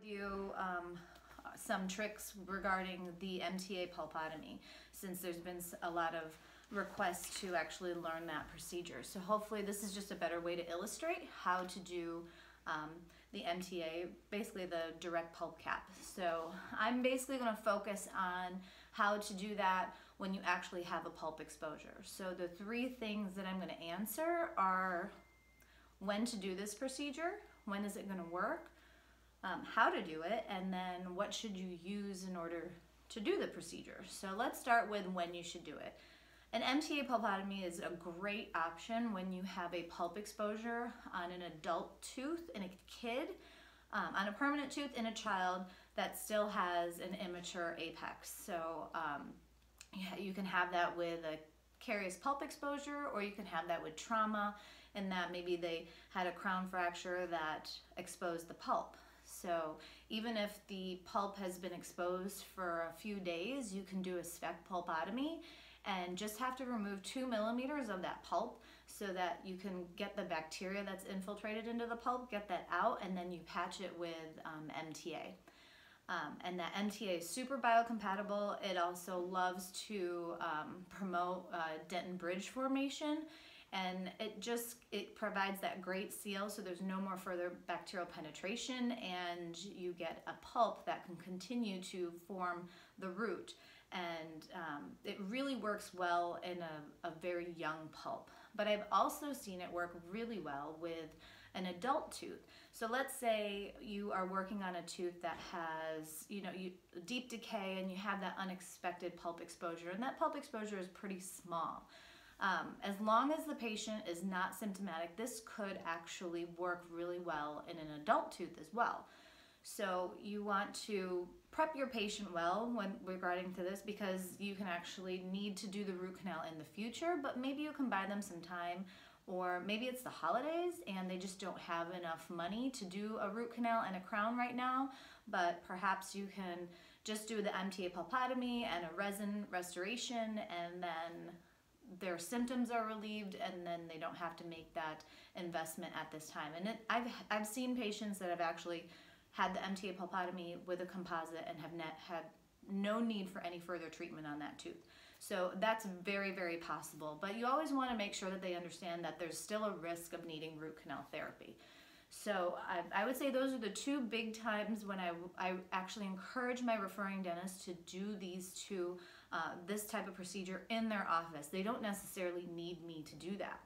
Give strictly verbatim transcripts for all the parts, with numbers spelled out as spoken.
you um, some tricks regarding the M T A pulpotomy, since there's been a lot of requests to actually learn that procedure. So hopefully this is just a better way to illustrate how to do um, the M T A, basically the direct pulp cap. So I'm basically going to focus on how to do that when you actually have a pulp exposure. So the three things that I'm going to answer are when to do this procedure, when is it going to work, um, how to do it, and then what should you use in order to do the procedure. So let's start with when you should do it. An M T A pulpotomy is a great option when you have a pulp exposure on an adult tooth in a kid, um, on a permanent tooth in a child that still has an immature apex. So um, yeah, you can have that with a carious pulp exposure, or you can have that with trauma, in that maybe they had a crown fracture that exposed the pulp. So even if the pulp has been exposed for a few days, you can do a speck pulpotomy and just have to remove two millimeters of that pulp so that you can get the bacteria that's infiltrated into the pulp, get that out, and then you patch it with um, M T A. Um, and that M T A is super biocompatible. It also loves to um, promote uh, dent and bridge formation, and it just it provides that great seal, so there's no more further bacterial penetration, and you get a pulp that can continue to form the root. And um, it really works well in a, a very young pulp. But I've also seen it work really well with an adult tooth. So let's say you are working on a tooth that has, you know, you, deep decay, and you have that unexpected pulp exposure, and that pulp exposure is pretty small. Um, as long as the patient is not symptomatic, this could actually work really well in an adult tooth as well. So you want to prep your patient well when regarding to this, because you can actually need to do the root canal in the future, but maybe you can buy them some time, or maybe it's the holidays and they just don't have enough money to do a root canal and a crown right now, but perhaps you can just do the M T A pulpotomy and a resin restoration, and then their symptoms are relieved, and then they don't have to make that investment at this time. And it, I've, I've seen patients that have actually had the M T A pulpotomy with a composite and have net, had no need for any further treatment on that tooth. So that's very, very possible. But you always want to make sure that they understand that there's still a risk of needing root canal therapy. So I, I would say those are the two big times when I, I actually encourage my referring dentists to do these two, uh, this type of procedure in their office. They don't necessarily need me to do that.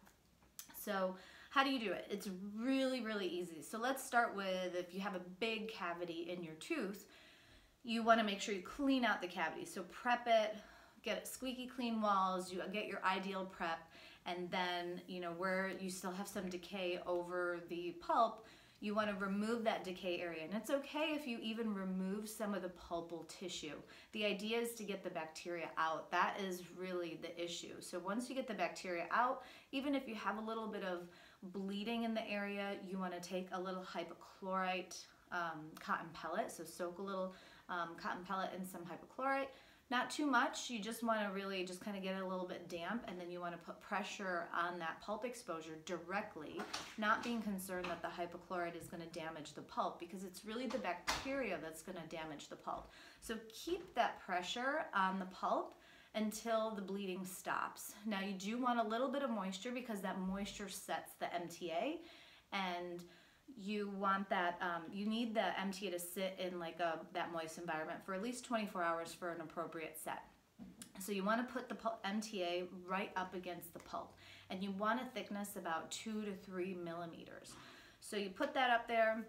So how do you do it? It's really, really easy. So let's start with, if you have a big cavity in your tooth, you want to make sure you clean out the cavity. So prep it, get squeaky clean walls, you get your ideal prep, and then, you know, where you still have some decay over the pulp, you want to remove that decay area. And it's okay if you even remove some of the pulpal tissue. The idea is to get the bacteria out. That is really the issue. So once you get the bacteria out, even if you have a little bit of bleeding in the area, you want to take a little hypochlorite um, cotton pellet. So soak a little um, cotton pellet in some hypochlorite. Not too much, you just want to really just kind of get it a little bit damp, and then you want to put pressure on that pulp exposure directly, not being concerned that the hypochlorite is going to damage the pulp, because it's really the bacteria that's going to damage the pulp. So keep that pressure on the pulp until the bleeding stops. Now you do want a little bit of moisture, because that moisture sets the M T A, and you want that, um, you need the M T A to sit in like a, that moist environment for at least twenty-four hours for an appropriate set. So you want to put the M T A right up against the pulp, and you want a thickness about two to three millimeters. So you put that up there,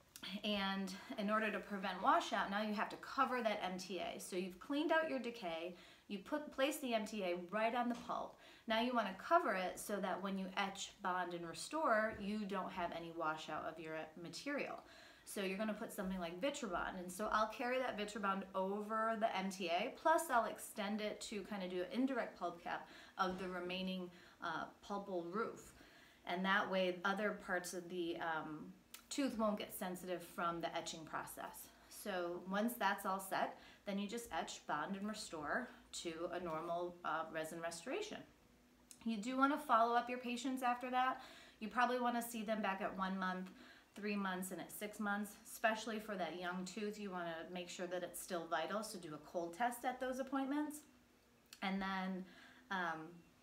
and in order to prevent washout, now you have to cover that M T A. So you've cleaned out your decay, you put place the M T A right on the pulp. Now you want to cover it so that when you etch, bond, and restore, you don't have any washout of your material. So you're going to put something like Vitribond, and so I'll carry that Vitribond over the M T A, plus I'll extend it to kind of do an indirect pulp cap of the remaining uh, pulpal roof. And that way other parts of the um, tooth won't get sensitive from the etching process. So once that's all set, then you just etch, bond, and restore to a normal uh, resin restoration. You do want to follow up your patients after that. You probably want to see them back at one month three months and at six months. Especially for that young tooth, you want to make sure that it's still vital, so do a cold test at those appointments. And then um,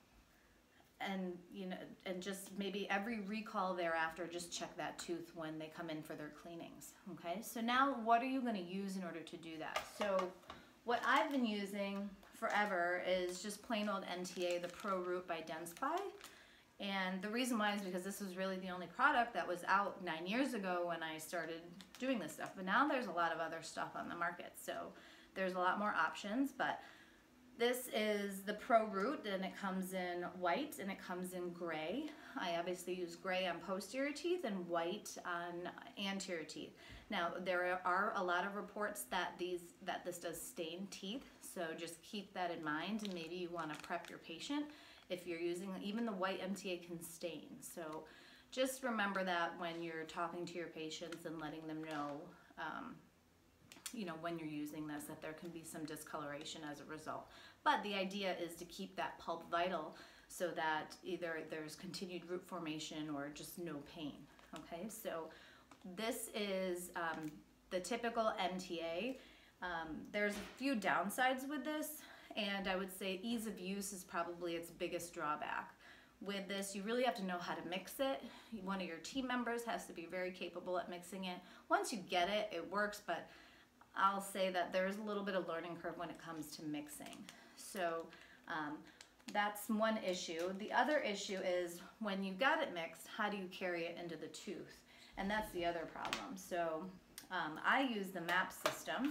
and you know, and just maybe every recall thereafter, just check that tooth when they come in for their cleanings. Okay, so now what are you going to use in order to do that? So what I've been using forever is just plain old M T A, the Pro Root by Dentsply. And the reason why is because this was really the only product that was out nine years ago when I started doing this stuff. But now there's a lot of other stuff on the market, so there's a lot more options. But this is the Pro Root, and it comes in white and it comes in gray. I obviously use gray on posterior teeth and white on anterior teeth. Now there are a lot of reports that these that this does stain teeth, so just keep that in mind, and maybe you want to prep your patient if you're using, even the white M T A can stain. So just remember that when you're talking to your patients and letting them know um, you know, when you're using this, that there can be some discoloration as a result. But the idea is to keep that pulp vital so that either there's continued root formation or just no pain. Okay, so this is um, the typical M T A. Um, there's a few downsides with this, and I would say ease of use is probably its biggest drawback. With this, you really have to know how to mix it. One of your team members has to be very capable at mixing it. Once you get it, it works, but I'll say that there's a little bit of learning curve when it comes to mixing. So um, that's one issue. The other issue is when you got it mixed, how do you carry it into the tooth? And that's the other problem. So um, I use the MAP system,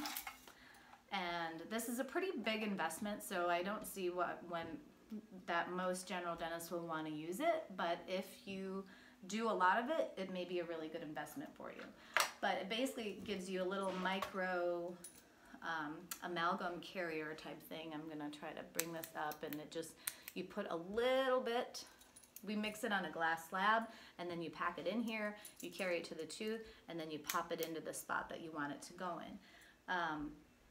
and this is a pretty big investment, so I don't see what when that most general dentists will want to use it, but if you do a lot of it, it may be a really good investment for you. But it basically gives you a little micro um, amalgam carrier type thing. I'm gonna try to bring this up, and it just, you put a little bit, we mix it on a glass slab, and then you pack it in here, you carry it to the tooth, and then you pop it into the spot that you want it to go in. Um,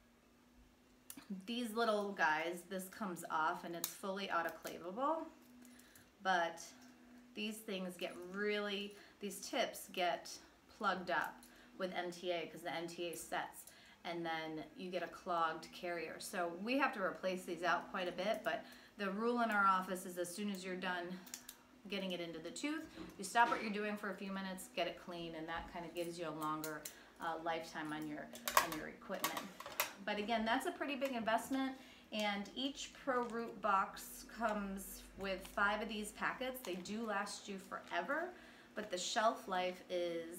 these little guys, this comes off and it's fully autoclavable, but these things get really, these tips get plugged up with M T A because the M T A sets, and then you get a clogged carrier. So we have to replace these out quite a bit, but the rule in our office is as soon as you're done getting it into the tooth, you stop what you're doing for a few minutes, get it clean, and that kind of gives you a longer uh, lifetime on your, on your equipment. But again, that's a pretty big investment, and each Pro Root box comes with five of these packets. They do last you forever, but the shelf life is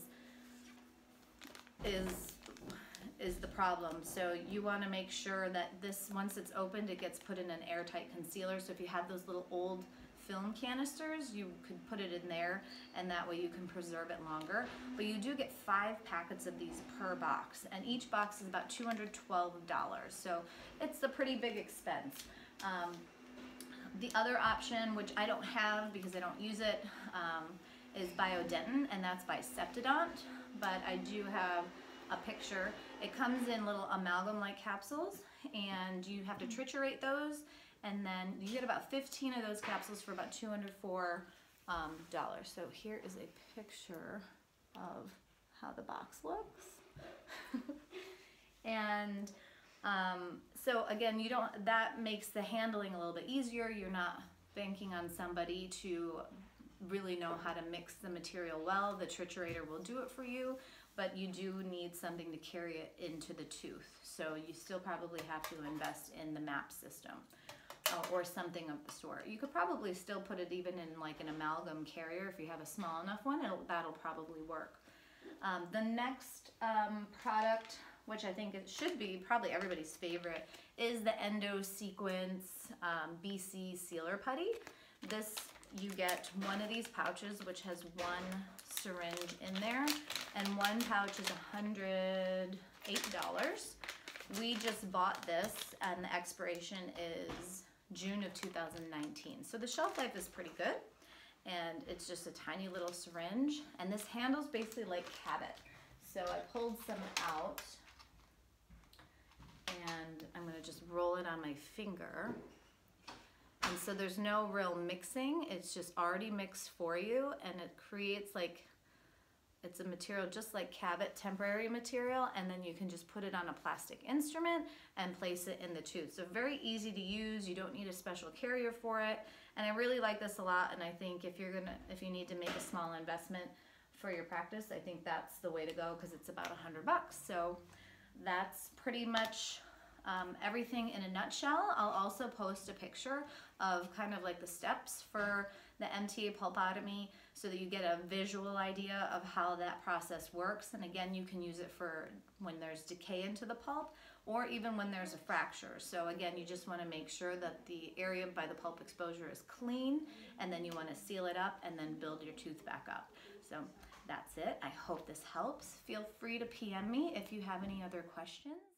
is is the problem. So you want to make sure that this, once it's opened, it gets put in an airtight concealer. So if you have those little old film canisters, you could put it in there, and that way you can preserve it longer. But you do get five packets of these per box, and each box is about two hundred twelve dollars, so it's a pretty big expense. Um, the other option, which I don't have because I don't use it, um, is Biodentin, and that's by Septidont, but I do have a picture. It comes in little amalgam-like capsules, and you have to triturate those, and then you get about fifteen of those capsules for about two hundred four dollars. Um, so here is a picture of how the box looks. And um, so again, you don't, that makes the handling a little bit easier. You're not banking on somebody to really know how to mix the material well. The triturator will do it for you, but you do need something to carry it into the tooth. So you still probably have to invest in the MAP system. Uh, or something of the sort. You could probably still put it even in like an amalgam carrier if you have a small enough one. It'll, that'll probably work. Um, the next um, product, which I think it should be probably everybody's favorite, is the Endo Sequence um, B C Sealer Putty. This, you get one of these pouches, which has one syringe in there, and one pouch is one hundred eight dollars. We just bought this, and the expiration is June of two thousand nineteen. So the shelf life is pretty good, and it's just a tiny little syringe, and this handles basically like Cabot. So I pulled some out, and I'm gonna just roll it on my finger. And so there's no real mixing, it's just already mixed for you, and it creates like, It's a material just like Cabot temporary material, and then you can just put it on a plastic instrument and place it in the tooth. So very easy to use. You don't need a special carrier for it. And I really like this a lot. And I think if you're gonna, if you need to make a small investment for your practice, I think that's the way to go because it's about a hundred bucks. So that's pretty much um, everything in a nutshell. I'll also post a picture of kind of like the steps for the M T A pulpotomy so that you get a visual idea of how that process works. And again, you can use it for when there's decay into the pulp or even when there's a fracture. So again, you just want to make sure that the area by the pulp exposure is clean, and then you want to seal it up and then build your tooth back up. So that's it. I hope this helps. Feel free to P M me if you have any other questions.